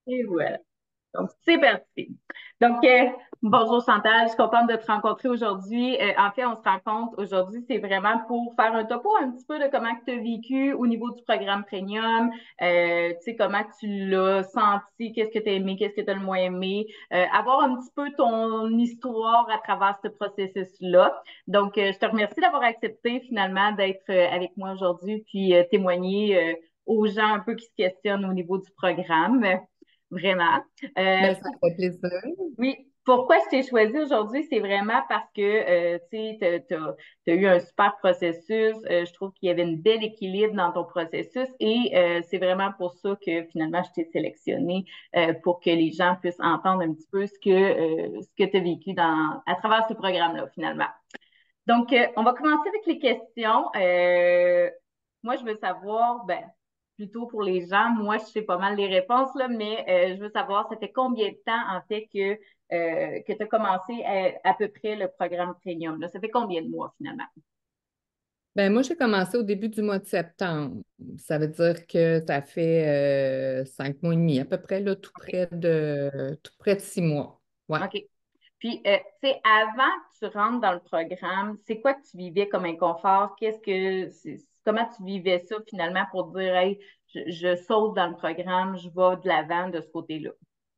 Et voilà. Donc, c'est parti. Donc, bonjour Chantal, je suis contente de te rencontrer aujourd'hui. En fait, on se rencontre aujourd'hui, c'est vraiment pour faire un topo un petit peu de comment tu as vécu au niveau du programme Premium, tu sais, comment tu l'as senti, qu'est-ce que tu as aimé, qu'est-ce que tu as le moins aimé, avoir un petit peu ton histoire à travers ce processus-là. Donc, je te remercie d'avoir accepté finalement d'être avec moi aujourd'hui, puis témoigner aux gens un peu qui se questionnent au niveau du programme. Vraiment. Euh, Ben, ça fait plaisir. oui, pourquoi je t'ai choisi aujourd'hui, c'est vraiment parce que tu sais, t'as eu un super processus. Je trouve qu'il y avait une belle équilibre dans ton processus et c'est vraiment pour ça que finalement je t'ai sélectionné pour que les gens puissent entendre un petit peu ce que tu as vécu à travers ce programme-là, finalement. Donc, on va commencer avec les questions. Moi, je veux savoir, ben, plutôt pour les gens, moi, je sais pas mal les réponses, là, mais je veux savoir, ça fait combien de temps, en fait, que tu as commencé à peu près le programme Premium, là? Ça fait combien de mois, finalement? Ben, moi, j'ai commencé au début du mois de septembre. Ça veut dire que ça fait 5 mois et demi, à peu près, là, tout près de 6 mois. Ouais. OK. Puis, tu sais, avant que tu rentres dans le programme, c'est quoi que tu vivais comme inconfort? Comment tu vivais ça finalement pour dire, hey, je saute dans le programme, je vais de l'avant de ce côté-là?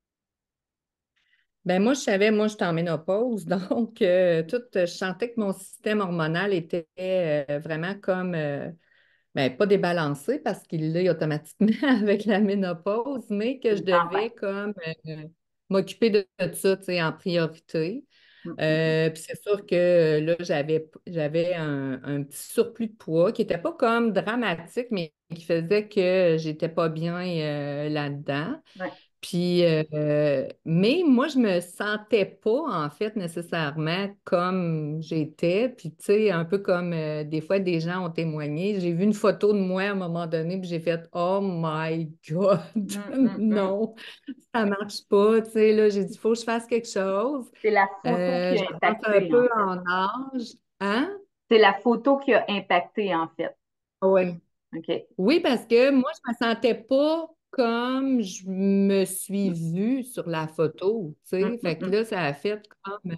Ben, moi, je savais, moi, j'étais en ménopause, donc je sentais que mon système hormonal était vraiment comme, ben, pas débalancé parce qu'il l'est automatiquement avec la ménopause, mais que je Enfin. devais comme m'occuper de ça, tu sais, en priorité. Mm, mm, mm. Puis c'est sûr que là, j'avais un petit surplus de poids qui n'était pas comme dramatique, mais qui faisait que j'étais pas bien là-dedans. Ouais. Puis, mais moi, je me sentais pas, en fait, nécessairement comme j'étais. Puis, tu sais, un peu comme des fois, des gens ont témoigné. J'ai vu une photo de moi à un moment donné, puis j'ai fait «Oh my God, Mm, mm, mm. non, ça marche pas». Tu sais, là, j'ai dit «Il faut que je fasse quelque chose». C'est la photo qui a J'avance un impacté, en peu fait. en âge. Hein? C'est la photo qui a impacté, en fait. Oui. OK. Oui, parce que moi, je me sentais pas comme je me suis vue sur la photo, tu Mm, sais. mm, Fait que mm. là, ça a fait comme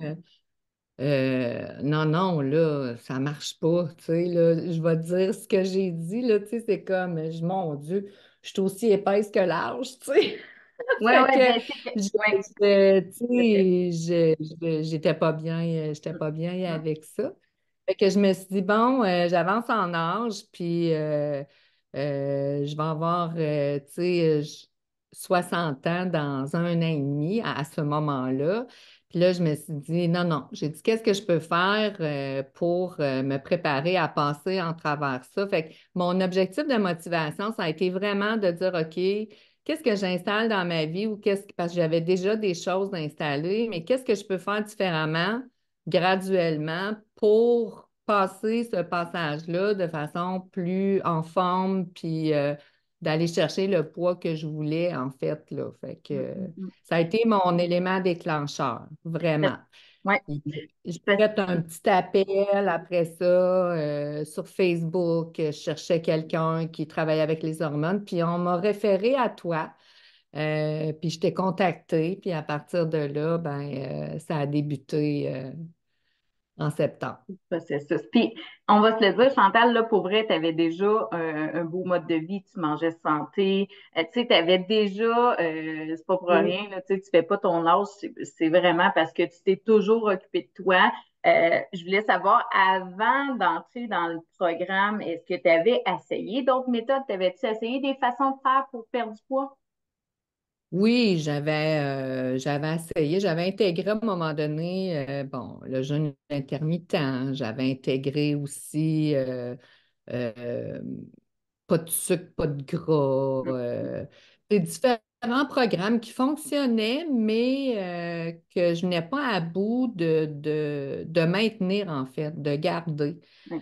non, non, là, ça marche pas, tu sais, là, je vais te dire ce que j'ai dit, là, tu sais, c'est comme, mon Dieu, je suis aussi épaisse que large, tu sais. Ouais, Fait ouais, que, ben, c'est que, ouais, tu sais, j'étais pas bien mm, avec ça. Fait que je me suis dit, bon, j'avance en âge, puis je vais avoir, tu sais, 60 ans dans un an et demi à ce moment-là. Puis là, je me suis dit, non, non, j'ai dit, qu'est-ce que je peux faire pour me préparer à passer en travers ça? Fait que mon objectif de motivation, ça a été vraiment de dire, OK, qu'est-ce que j'installe dans ma vie ou parce que j'avais déjà des choses installées, mais qu'est-ce que je peux faire différemment, graduellement, pour passer ce passage-là de façon plus en forme, puis d'aller chercher le poids que je voulais, en fait, là. Fait que mm, mm, mm. ça a été mon élément déclencheur, Parce- vraiment. Ouais, J'ai parce- fait un petit appel après ça sur Facebook. Je cherchais quelqu'un qui travaille avec les hormones, puis on m'a référé à toi. Puis je t'ai contacté, puis à partir de là, ben, ça a débuté en septembre. processus. Puis, on va se le dire, Chantal, là, pour vrai, tu avais déjà un beau mode de vie, tu mangeais santé, tu sais, tu avais déjà, c'est pas pour Oui. rien, là, tu sais, tu fais pas ton âge, c'est vraiment parce que tu t'es toujours occupé de toi. Je voulais savoir, avant d'entrer dans le programme, est-ce que tu avais essayé d'autres méthodes? T'avais-tu essayé des façons de faire pour perdre du poids? Oui, j'avais essayé, j'avais intégré à un moment donné, bon, le jeûne intermittent, j'avais intégré aussi euh, pas de sucre, pas de gras, des différents programmes qui fonctionnaient, mais que je n'ai pas à bout de maintenir, en fait, de garder. Mm,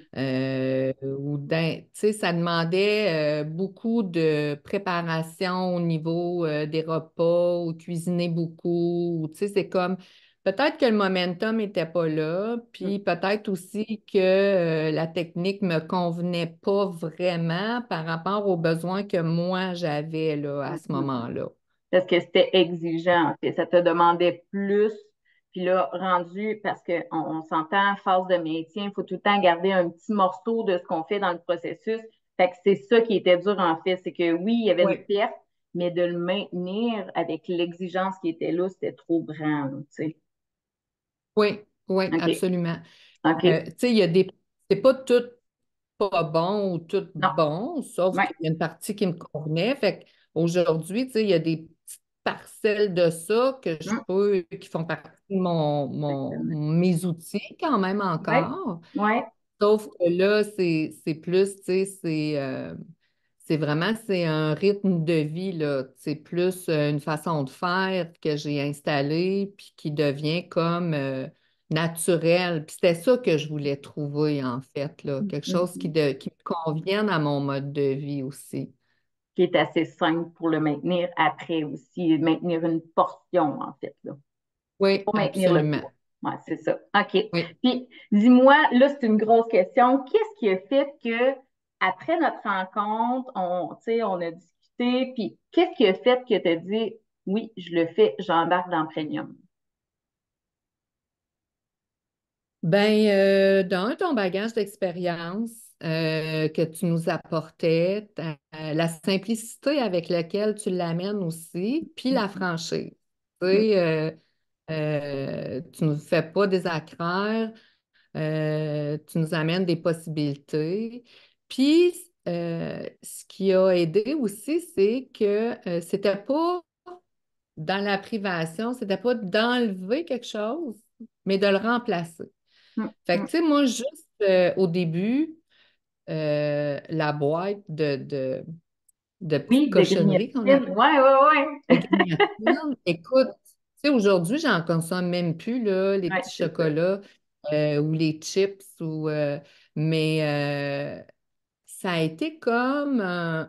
Tu sais, ça demandait beaucoup de préparation au niveau des repas, ou cuisiner beaucoup. Tu sais, c'est comme peut-être que le momentum n'était pas là, mm, puis peut-être aussi que la technique ne me convenait pas vraiment par rapport aux besoins que moi j'avais là, à mm, ce mm, mm. moment-là. parce que c'était exigeant, en fait. Ça te demandait plus. Puis là, rendu, parce qu'on s'entend, phase de maintien, il faut tout le temps garder un petit morceau de ce qu'on fait dans le processus. Fait que c'est ça qui était dur, en fait. C'est que oui, il y avait une Oui, perte, mais de le maintenir avec l'exigence qui était là, c'était trop grand, là, tu sais. oui, oui, OK, absolument. OK. Tu sais, il y a des. C'est pas tout pas bon ou tout Non, bon, sauf ouais. qu'il y a une partie qui me convenait. Fait qu'aujourd'hui, tu sais, il y a des petites parcelles de ça que je Hum, peux, qui font partie de exactement. mes outils quand même Ouais, encore. ouais. Sauf que là, c'est plus, tu sais, c'est vraiment, c'est un rythme de vie, là. C'est plus une façon de faire que j'ai installée, puis qui devient comme naturel. Puis c'était ça que je voulais trouver, en fait, là. Quelque chose Mhm. qui me convienne à mon mode de vie aussi. Qui est assez simple pour le maintenir après aussi, maintenir une portion, en fait, là, Oui, pour maintenir le absolument. poids. Ouais, c'est ça. OK. Oui. Puis, dis-moi, là, c'est une grosse question. Qu'est-ce qui a fait que, après notre rencontre, tu sais, on a discuté, puis qu'est-ce qui a fait que tu as dit, oui, je le fais, j'embarque dans Premium? Ben, ton bagage d'expérience que tu nous apportais, la simplicité avec laquelle tu l'amènes aussi, puis la Mhm. franchise. Tu Mhm. sais, tu ne nous fais pas des accraires, tu nous amènes des possibilités. Puis, ce qui a aidé aussi, c'est que c'était pas dans la privation, c'était pas d'enlever quelque chose, mais de le remplacer. Fait que, Mhm. tu sais, moi, juste au début, la boîte de petites Oui, de cochonneries qu'on grignotine. appelle Ouais, ouais, de ouais. grignotines, écoute, tu sais, aujourd'hui, j'en consomme même plus, là, les Ouais, petits c'est ça. chocolats ou les chips, mais ça a été comme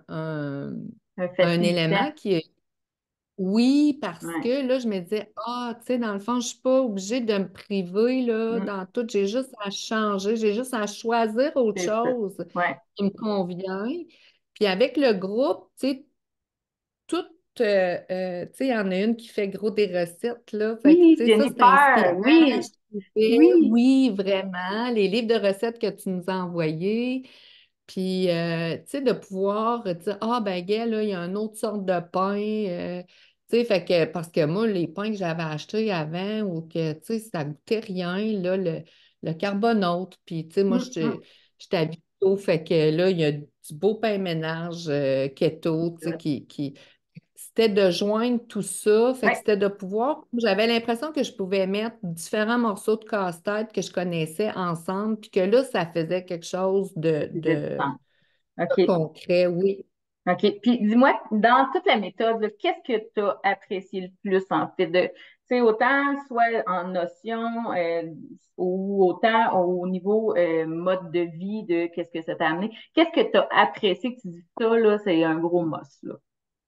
Un un facilitant. élément qui est oui, parce Ouais. que là, je me disais, ah, tu sais, dans le fond, je ne suis pas obligée de me priver là, Mm, dans tout. J'ai juste à changer, j'ai juste à choisir autre c'est ça. chose Ouais. qui me convient. Puis avec le groupe, tu sais, tout, tu sais, il y en a une qui fait gros des recettes, là. Fait que, tu Oui, sais, ça, c'est Jennifer, inspirant. oui, Je trouvais, oui. oui, vraiment, les livres de recettes que tu nous as envoyés. Puis, tu sais, de pouvoir dire, ah, ben, gars, là, il y a une autre sorte de pain. Tu sais, fait que, parce que moi, les pains que j'avais achetés avant ou que, tu sais, ça goûtait rien, là, le carbonate. Puis, tu sais, moi, Mm, mm, j'étais à keto, fait que là, il y a du beau pain ménage keto, tu sais, c'est c'était de joindre tout ça, fait que ouais, c'était de pouvoir, j'avais l'impression que je pouvais mettre différents morceaux de casse-tête que je connaissais ensemble, puis que là, ça faisait quelque chose ça faisait du sens. OK. concret, oui. OK. Puis dis-moi, dans toute la méthode, là, qu'est-ce que tu as apprécié le plus en fait de, tu sais, autant soit en notion ou autant au niveau mode de vie de qu'est-ce que ça t'a amené? Qu'est-ce que tu as apprécié que tu dis ça, là, c'est un gros must, là.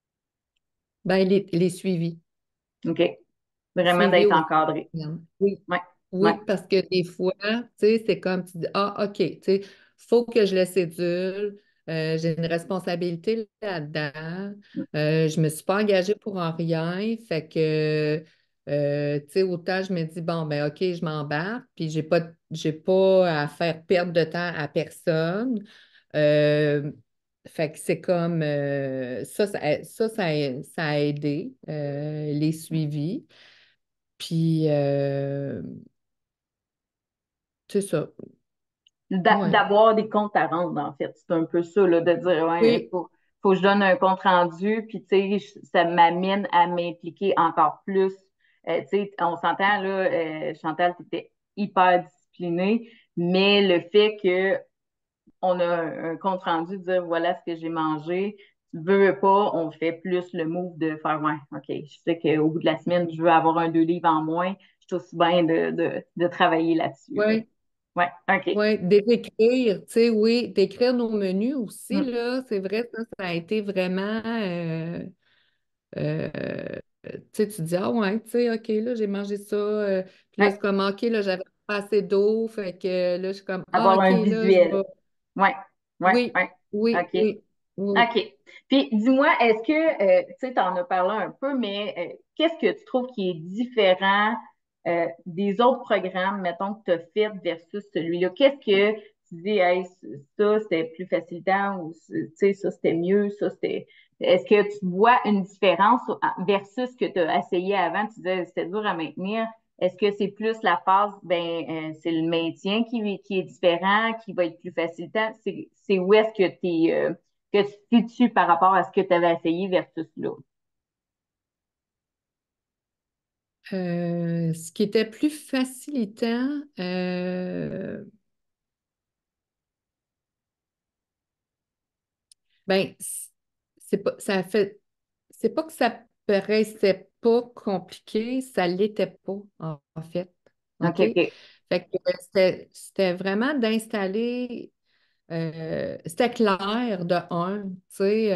Ben, les suivis. OK. Vraiment Suivi d'être aux encadré. semaines. Oui, Ouais. Ouais. oui, parce que des fois, tu sais, c'est comme tu dis, ah, OK, tu sais, faut que je le cédule, j'ai une responsabilité là-dedans, je me suis pas engagée pour en rien, fait que, tu sais, autant je me dis, bon, ben, OK, je m'embarque, puis j'ai pas à faire perdre de temps à personne. Euh, Fait que c'est comme ça a aidé les suivis. Puis, c'est ça. Ouais. D'avoir des comptes à rendre, en fait. C'est un peu ça, là, de dire, ouais, Oui, faut que je donne un compte rendu, puis, tu sais, ça m'amène à m'impliquer encore plus. Tu sais, on s'entend, là, Chantal, tu étais hyper disciplinée, mais le fait que on a un compte rendu, de dire, voilà ce que j'ai mangé, tu veux pas, on fait plus le move de faire, ouais, OK, je sais qu'au bout de la semaine, je veux avoir un 2 livres en moins, je suis aussi bien de travailler là-dessus, là. oui, Ouais, OK. oui. D'écrire, tu sais, oui, d'écrire nos menus aussi, Mm. là, c'est vrai, ça a été vraiment, euh, tu sais, tu dis, ah ouais, tu sais, OK, là, j'ai mangé ça, puis là, c'est Ouais. comme, OK, là, j'avais pas assez d'eau, fait que là, je suis comme, ah, Avoir OK, un là, je visuel. vais, Ouais, ouais, oui, ouais. oui, OK. oui, Oui. OK. Puis dis-moi, est-ce que, tu sais, tu en as parlé un peu, mais qu'est-ce que tu trouves qui est différent des autres programmes, mettons, que tu as fait versus celui-là? Qu'est-ce que tu dis, hey, ça, c'était plus facilitant ou, tu sais, ça, c'était mieux, ça, c'était... Est-ce que tu vois une différence versus ce que tu as essayé avant? Tu disais, c'était dur à maintenir. Est-ce que c'est plus la phase, ben, c'est le maintien qui est différent, qui va être plus facilitant? C'est où est-ce que tu te situes par rapport à ce que tu avais essayé versus l'autre? Ce qui était plus facilitant, ben, c'est pas, ça fait, c'est pas que ça paraissait pas compliqué, ça l'était pas, en fait. OK, OK? OK. Fait que c'était vraiment d'installer. C'était clair de un, tu sais,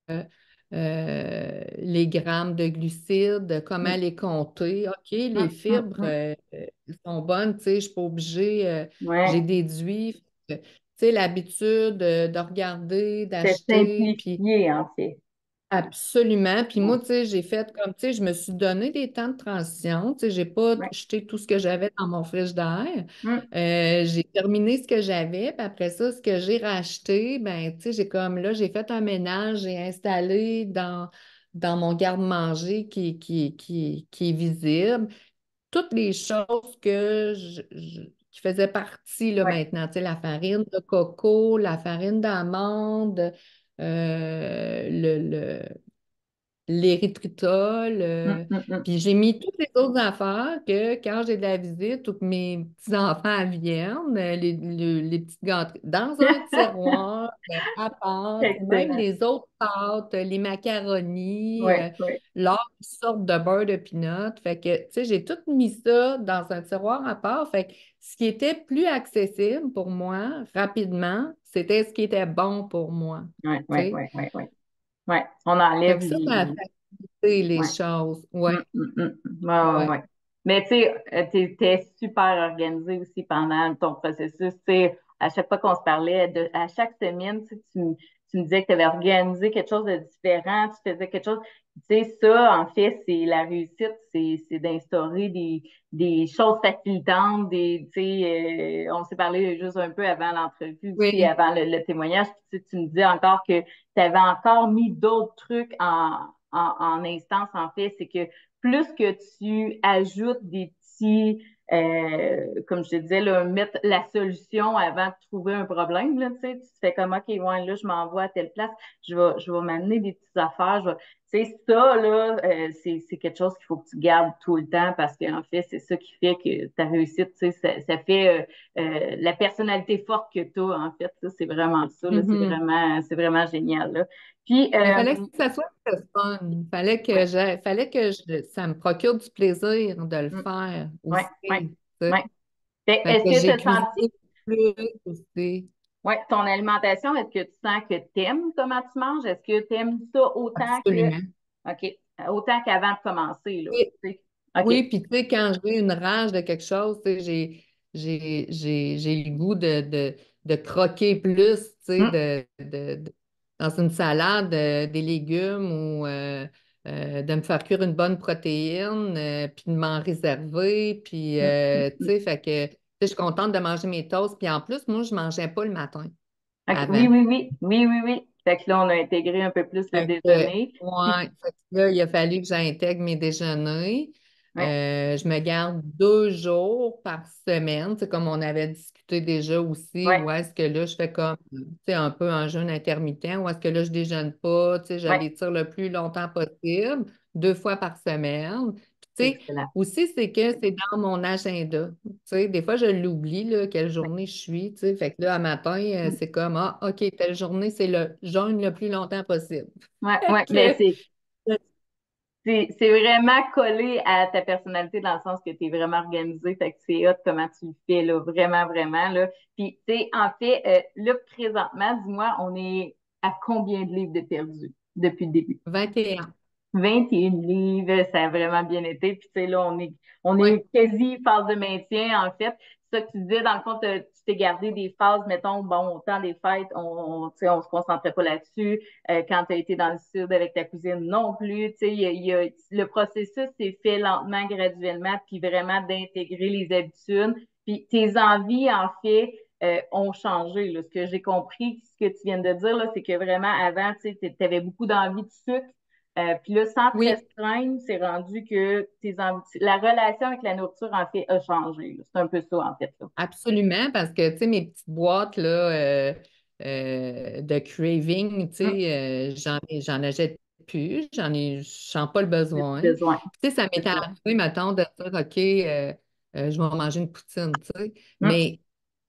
les grammes de glucides, comment Hum, les compter. OK, les hum, hum, fibres hum. sont bonnes, tu sais, je ne suis pas obligée, j'ai Ouais. déduit. Tu sais, l'habitude de regarder, C'est d'acheter, puis simplifié, en fait. absolument. Puis Ouais, moi, tu sais, j'ai fait comme, tu sais, je me suis donné des temps de transition. Tu sais, j'ai pas ouais. jeté tout ce que j'avais dans mon frigidaire. Hum, J'ai terminé ce que j'avais. Puis après ça, ce que j'ai racheté, ben, tu sais, j'ai comme là, j'ai fait un ménage, j'ai installé dans mon garde-manger qui est visible toutes les choses qui faisaient partie là, ouais. maintenant. Tu sais, la farine de coco, la farine d'amande, l'érythritol. Hum, hum, hum. Puis j'ai mis toutes les autres affaires que quand j'ai de la visite ou que mes petits-enfants viennent, les petites gâteries, dans un tiroir à part, même Excellent. les autres pâtes, les macaronis, Ouais, ouais, l'autre sorte de beurre de pinot. Fait que, tu sais, j'ai tout mis ça dans un tiroir à part. Fait que ce qui était plus accessible pour moi, rapidement, c'était ce qui était bon pour moi. ouais, Tu ouais, sais. ouais, ouais, ouais. Ouais, on Fait enlève que ça a facilité les ouais. choses. Ouais, Ouais, ouais, ouais. ouais. Mais tu sais, t'es super organisé aussi pendant ton processus. Tu sais, à chaque fois qu'on se parlait, à chaque semaine, tu me disais que tu avais organisé quelque chose de différent, tu faisais quelque chose. Tu sais, ça, en fait, c'est la réussite, c'est d'instaurer des choses facilitantes, tu sais, on s'est parlé juste un peu avant l'entrevue aussi, Oui. avant le témoignage, puis tu me disais encore que tu avais encore mis d'autres trucs en instance, en fait, c'est que plus que tu ajoutes des petits, comme je te disais, là, mettre la solution avant de trouver un problème, là, tu sais, tu te fais comme, OK, ouais, là, je m'envoie à telle place, je vais m'amener des petites affaires, tu sais, ça, là, c'est quelque chose qu'il faut que tu gardes tout le temps parce qu'en fait, c'est ça qui fait que ta réussite, tu sais, ça fait la personnalité forte que tu as, en fait, ça, c'est vraiment ça, là, Mhm. c'est vraiment génial, là. Puis, Mais il fallait que ça soit le fun. Il fallait ouais, ça me procure du plaisir de le mm, faire ouais, aussi. ouais, Tu sais. ouais. Fait, Fait est-ce que que tu j'ai as senti, cuisiné plus aussi. ouais, ton alimentation, est-ce que tu sens que tu aimes comment tu manges? Est-ce que tu aimes ça autant que, Absolument. OK, autant qu'avant de commencer, là, Oui, tu sais? OK. oui, puis tu sais, quand j'ai une rage de quelque chose, tu sais, j'ai le goût de croquer plus, tu sais, Mm, dans une salade, des légumes ou de me faire cuire une bonne protéine, puis de m'en réserver, puis, mm, mm, tu mm. sais, fait que, tu sais, je suis contente de manger mes toasts, puis en plus, moi, je ne mangeais pas le matin OK. Oui, avant. oui, oui, oui, oui, oui. Fait que là, on a intégré un peu plus le Fait que, déjeuner. Puis, ouais, fait que là, il a fallu que j'intègre mes déjeuners. ouais, Je me garde 2 jours par semaine, c'est comme on avait discuté déjà aussi, ouais, où est-ce que là, je fais comme, tu sais, un peu un jeûne intermittent, où est-ce que là, je déjeune pas, tu sais, je ouais. l'étire le plus longtemps possible, 2 fois par semaine. Puis, tu sais, Excellent. aussi, c'est que c'est dans mon agenda. Tu sais, des fois, je l'oublie, là, quelle Ouais, journée je suis, tu sais, fait que là, à matin, mm. c'est comme, ah, OK, telle journée, c'est le jeûne le plus longtemps possible. Ouais, Fait ouais. Mais que, c'est vraiment collé à ta personnalité dans le sens que tu es vraiment organisé. Fait que c'est hot comment tu le fais, là. Vraiment, vraiment, là. Puis, tu sais, en fait, là, présentement, dis-moi, on est à combien de livres de perdu depuis le début? 21. 21 livres, ça a vraiment bien été. Puis, tu sais, là, on Oui. est quasi phase de maintien, en fait. ça que tu disais, dans le fond, tu t'es gardé des phases, mettons, bon, au temps des fêtes, tu sais, on se concentrait pas là-dessus. Quand tu as été dans le sud avec ta cousine non plus, tu sais, le processus s'est fait lentement, graduellement, puis vraiment d'intégrer les habitudes. Puis tes envies, en fait, ont changé. Là. Ce que j'ai compris, ce que tu viens de dire, là, c'est que vraiment, avant, tu sais, tu avais beaucoup d'envie de sucre. Puis là, sans te Oui, restreindre, c'est rendu que la relation avec la nourriture, en fait, a changé. Là. C'est un peu ça, en fait. Là. absolument, parce que, tu sais, mes petites boîtes, là, de craving, tu Hum, sais, j'en achète plus, je sens pas le besoin. besoin. Puis, tu sais, ça C'est m'est ça. arrivé, mettons, de dire, OK, je vais manger une poutine, tu sais. Hum, Mais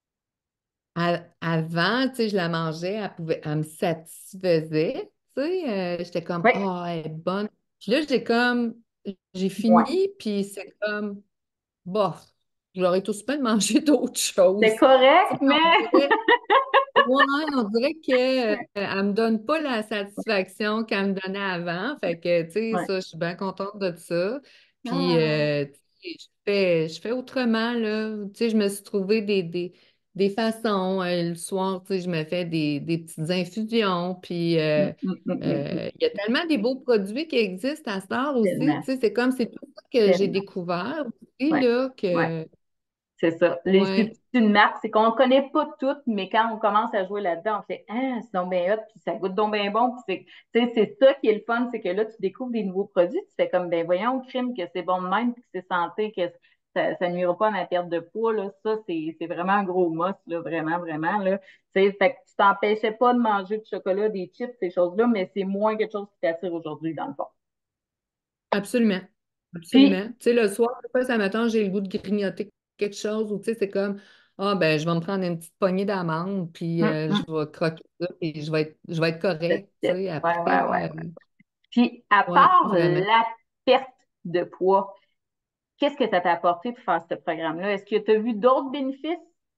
avant, tu sais, je la mangeais, elle me satisfaisait, tu sais, j'étais comme, oui, oh, elle est bonne. Puis là, j'ai moins. fini, puis c'est comme, bof, j'aurais tout bien de manger d'autres C'est choses. Tu correct, sais, on mais dirait, ouais, on dirait que, elle me donne pas la satisfaction qu'elle me donnait avant. Fait que, tu sais, ouais. ça, je suis bien contente de ça. Puis, Ah, tu sais, je fais autrement, là. Tu sais, je me suis trouvé des façons. Le soir, tu sais, je me fais des petites infusions. Puis, il y a tellement des beaux produits qui existent à cette heure aussi. tellement, Tu sais, c'est tout ça que j'ai tellement. découvert aussi, Ouais, là, ouais. que, C'est ça. C'est ouais, une marque, c'est qu'on ne connaît pas toutes, mais quand on commence à jouer là-dedans, on fait Ah, c'est donc bien hot, puis ça goûte donc bien bon. Puis c'est ça qui est le fun, c'est que là, tu découvres des nouveaux produits, tu fais comme ben voyons, crime, que c'est bon de même, puis que c'est santé, que ça nuira pas à ma perte de poids. Là. Ça, c'est vraiment un gros must, là, vraiment, vraiment. Là. Fait que tu t'empêchais pas de manger du chocolat, des chips, ces choses-là, mais c'est moins quelque chose qui t'attire aujourd'hui, dans le fond. absolument. Puis, Absolument. Tu sais, le soir, des fois, ça m'attend, j'ai le goût de grignoter quelque chose ou tu sais, c'est comme, ah, ben, je vais me prendre une petite poignée d'amandes, puis hum, je hum, vais croquer ça, puis je vais être that's correct, tu it. sais, Ouais, après. ouais, ouais. Puis, à Ouais, part vraiment. la perte de poids, qu'est-ce que ça t'a apporté pour faire ce programme-là? Est-ce que tu as vu d'autres bénéfices?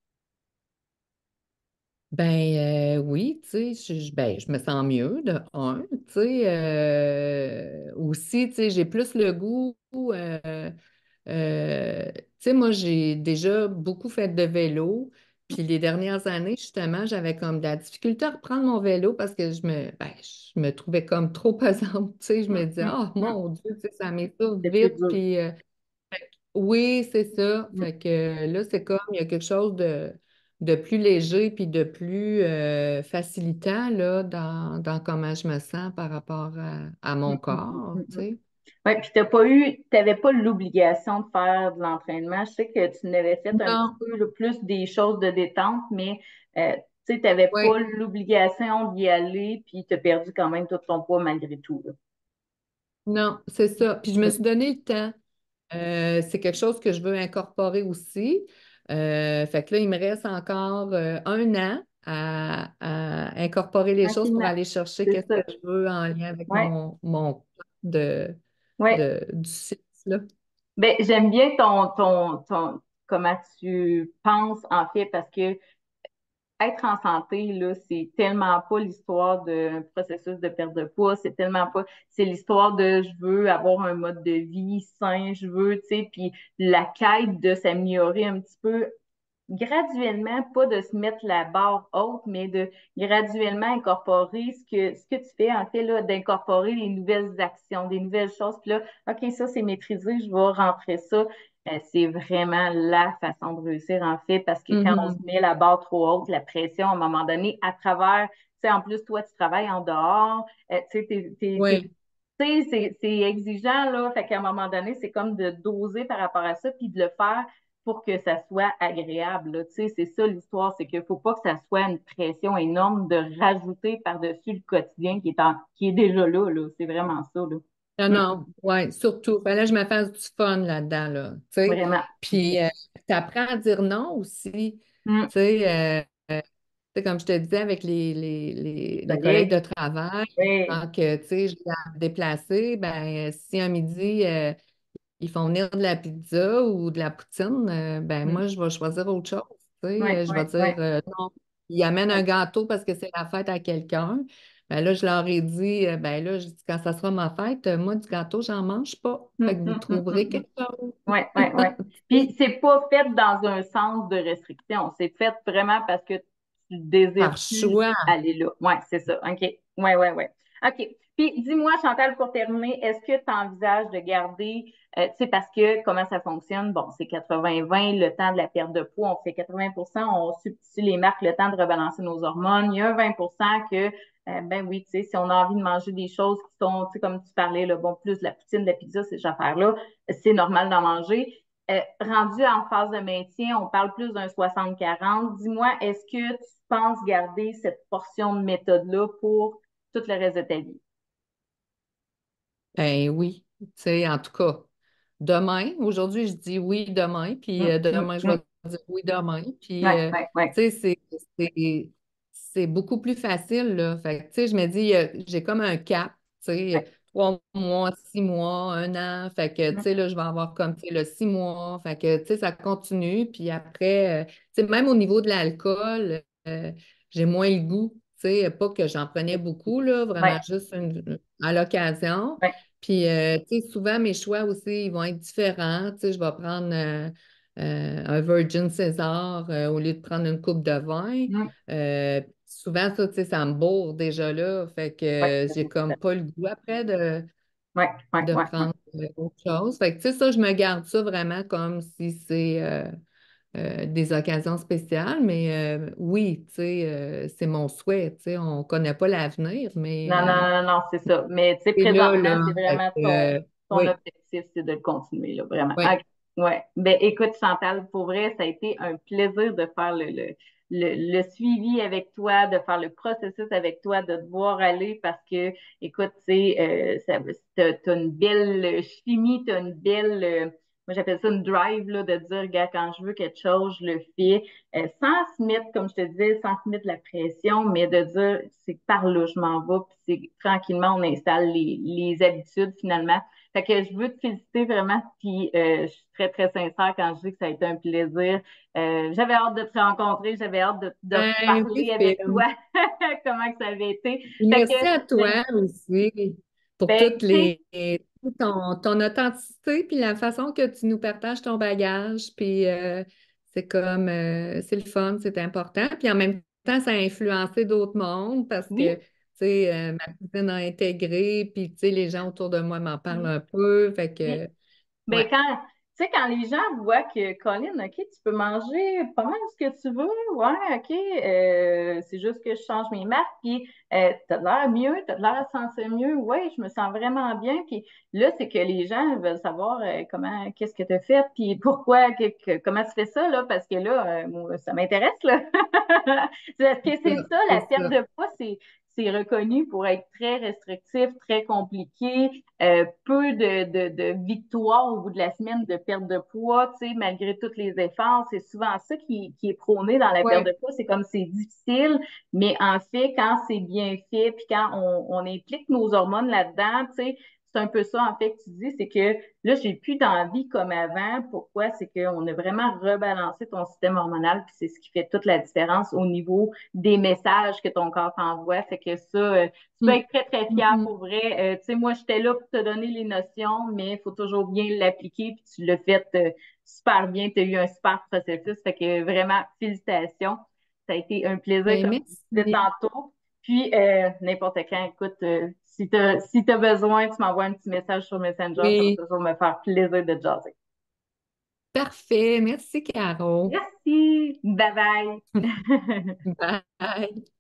Ben oui, tu sais, je me sens mieux de un, tu sais, aussi, tu sais, j'ai plus le goût, tu sais, moi, j'ai déjà beaucoup fait de vélo, puis les dernières années, justement, j'avais comme de la difficulté à reprendre mon vélo parce que je me trouvais comme trop pesante, tu sais, je me disais, oh Hum. mon Dieu, tu sais, ça m'essouffle C'est plus vite, dur. puis oui, c'est ça. Hum, Fait que là, c'est comme il y a quelque chose de plus léger puis de plus facilitant là, dans comment je me sens par rapport à mon corps, tu sais. Ouais, puis t'avais pas l'obligation de faire de l'entraînement. Je sais que tu n'avais fait un petit Non, peu là, plus des choses de détente, mais tu sais, t'avais pas oui, l'obligation d'y aller, puis t'as perdu quand même tout ton poids malgré tout. Là. non, c'est ça. Puis je me suis donné le temps. C'est quelque chose que je veux incorporer aussi. Fait que là, il me reste encore 1 an à incorporer les choses pour Tranquillement. aller chercher C'est qu'est-ce ça. que je veux en lien avec Ouais. mon plan Ouais. du site, là. Ben, j'aime bien comment tu penses, en fait, parce que être en santé, là, c'est tellement pas l'histoire d'un processus de perte de poids, c'est tellement pas, c'est l'histoire de je veux avoir un mode de vie sain, je veux, tu sais, puis la quête de s'améliorer un petit peu graduellement, pas de se mettre la barre haute, mais de graduellement incorporer ce que tu fais, en fait, là, d'incorporer les nouvelles actions, des nouvelles choses. Puis là, OK, ça, c'est maîtrisé, je vais rentrer ça. C'est vraiment la façon de réussir, en fait, parce que quand on se Mhm. met la barre trop haute, la pression, à un moment donné, à travers, tu sais, en plus, toi, tu travailles en dehors, tu sais, Oui. tu sais, c'est exigeant, là. Fait qu'à un moment donné, c'est comme de doser par rapport à ça, puis de le faire pour que ça soit agréable, là. Tu sais, c'est ça l'histoire, c'est qu'il faut pas que ça soit une pression énorme de rajouter par-dessus le quotidien qui est déjà là, là. C'est vraiment ça, là. Non, Mm, non, ouais, surtout. Fallait que je me fasse du fun là-dedans, là, tu sais. vraiment. Puis, tu apprends à dire non aussi, tu Mm, sais. Tu sais, comme je te disais, avec les collègues collègue. de travail, Oui. quand que, tu sais, je dois me déplacer, ben, si un midi, ils font venir de la pizza ou de la poutine, ben, Mm, moi, je vais choisir autre chose, tu ouais, sais. Je vais ouais, ouais. dire non. Ils amènent un gâteau parce que c'est la fête à quelqu'un. Ben là, je leur ai dit, ben là, je dis, quand ça sera ma fête, moi, du gâteau, j'en mange pas. Fait que vous trouverez quelque chose. Oui, oui, oui. Puis, c'est pas fait dans un sens de restriction. C'est fait vraiment parce que tu désires Par plus choix. aller là. Oui, c'est ça. OK. Oui, oui, oui. OK. Puis, dis-moi, Chantal, pour terminer, est-ce que tu envisages de garder, tu sais, parce que comment ça fonctionne? Bon, c'est 80-20, le temps de la perte de poids, on fait 80%, on substitue les marques, le temps de rebalancer nos hormones. Il y a un 20% que ben oui, tu sais, si on a envie de manger des choses qui sont, tu sais, comme tu parlais, là, bon, plus de la poutine, de la pizza, ces affaires-là, c'est normal d'en manger. Rendu en phase de maintien, on parle plus d'un 60-40. Dis-moi, est-ce que tu penses garder cette portion de méthode-là pour tout le reste de ta vie? Ben oui, tu sais, en tout cas, demain, aujourd'hui, je dis oui demain, puis demain, je vais dire oui demain, puis, Ouais, ouais, ouais, tu sais, c'est, c'est beaucoup plus facile, là. Fait que, tu sais, je me dis, j'ai comme un cap, tu ouais. sais, 3 mois, 6 mois, un an, fait que, tu sais, là, je vais avoir comme, tu sais, le 6 mois, fait que, tu sais, ça continue, puis après, tu sais, même au niveau de l'alcool, j'ai moins le goût, tu sais, pas que j'en prenais beaucoup, là, Ouais, vraiment juste à l'occasion. ouais. Puis, tu sais, souvent, mes choix aussi, ils vont être différents. Tu sais, je vais prendre un Virgin César au lieu de prendre une coupe de vin. Mm. Souvent, ça, tu sais, ça me bourre déjà là. Fait que Ouais, j'ai comme pas le goût après ouais, ouais, de ouais, ouais. prendre autre chose. Fait que, tu sais, ça, je me garde ça vraiment comme si c'est des occasions spéciales. Mais oui, tu sais, c'est mon souhait. Tu sais, on ne connaît pas l'avenir, Non, non, mais non, non, c'est ça. Mais tu sais, c'est là, présentement, là. c'est Fait vraiment que, ton oui, objectif, c'est de le continuer, là, vraiment. oui. OK. Ouais. Ben, écoute, Chantal, pour vrai, ça a été un plaisir de faire le suivi avec toi, de faire le processus avec toi, de te voir aller parce que, écoute, tu sais, t'as une belle chimie, t'as une belle, moi j'appelle ça une drive, là, de dire, gars, quand je veux quelque chose, je le fais sans se mettre, comme je te disais, sans se mettre la pression, mais de dire c'est par là je m'en vais, puis c'est tranquillement on installe les habitudes finalement. Fait que je veux te féliciter vraiment, puis je suis très, très sincère quand je dis que ça a été un plaisir. J'avais hâte de te rencontrer, j'avais hâte de Ben parler oui, avec Phil. toi, comment que ça avait été. Fait que, Merci à toi aussi pour ben, toutes tu sais, ton authenticité puis la façon que tu nous partages ton bagage. Puis c'est comme c'est le fun, c'est important. Puis en même temps, ça a influencé d'autres mondes parce que oui. tu sais, ma cousine a intégré, puis tu sais, les gens autour de moi m'en parlent un peu. Fait que Ben, ouais. tu sais, quand les gens voient que, Colin, OK, tu peux manger pas mal ce que tu veux, ouais, OK, c'est juste que je change mes marques, puis t'as de l'air mieux, t'as de l'air à te sentir mieux, ouais, je me sens vraiment bien, puis là, c'est que les gens veulent savoir comment, qu'est-ce que tu as fait, puis pourquoi, comment tu fais ça, là, parce que là, moi, ça m'intéresse, là. Est-ce que c'est ça, la C'est perte ça. de poids, c'est reconnu pour être très restrictif, très compliqué, peu de victoires au bout de la semaine de perte de poids, tu sais, malgré tous les efforts. C'est souvent ça qui est prôné dans la perte Ouais. de poids. C'est comme c'est difficile, mais en fait, quand c'est bien fait, puis quand on implique nos hormones là-dedans, tu sais, c'est un peu ça, en fait, que tu dis, c'est que là, j'ai plus d'envie comme avant. Pourquoi? C'est qu'on a vraiment rebalancé ton système hormonal, puis c'est ce qui fait toute la différence au niveau des messages que ton corps t'envoie. Fait que ça, tu peux Mm. être très, très fier Mhm. pour vrai. Tu sais, moi, j'étais là pour te donner les notions, mais il faut toujours bien l'appliquer, puis tu l'as fait super bien. Tu as eu un super processus. Fait que vraiment, félicitations. Ça a été un plaisir, Ben, comme je disais merci. tantôt. Puis, n'importe quand, écoute, si t'as besoin, tu m'envoies un petit message sur Messenger. Ça va Oui. toujours me faire plaisir de te jaser. Parfait. Merci, Caro. Merci. Bye bye. Bye.